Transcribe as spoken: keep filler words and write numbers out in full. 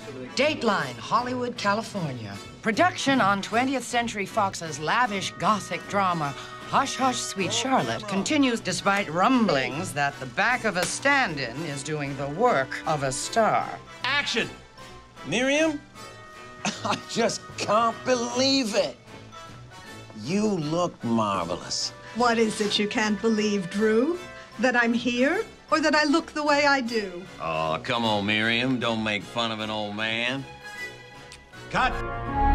Dateline, Hollywood, California. Production on twentieth Century Fox's lavish gothic drama, Hush Hush Sweet Charlotte, continues despite rumblings that the back of a stand-in is doing the work of a star. Action! Miriam, I just can't believe it. You look marvelous. What is it you can't believe, Drew? That I'm here, or that I look the way I do? Oh, come on, Miriam. Don't make fun of an old man. Cut!